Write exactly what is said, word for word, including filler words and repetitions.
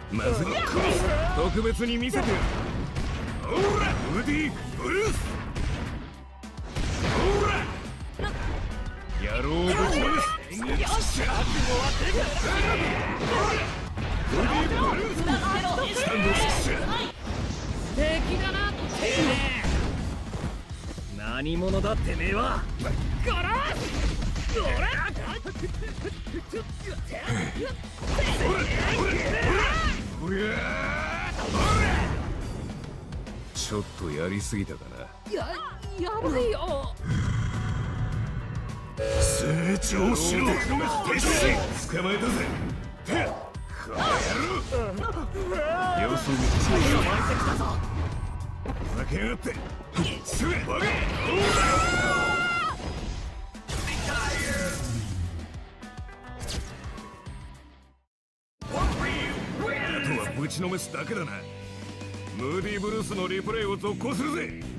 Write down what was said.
まずは特別に見せてやる。ほらウディブルース、ほら野郎ぶちのめす。よし覚悟はできた。ウディブルーススタンドシッシュ。 素敵だなてめえ。何者だてめえは。こらこらちょっとやりすぎたかな。や、 やばいよ。 成長しろ。敵士捕まえたぜ。この野郎。様子を見て捕まえてきたぞ。ふざけやがって。すげえ。バカ。あとはぶちのめすだけだな。ムーディーブルースのリプレイを続行するぜ。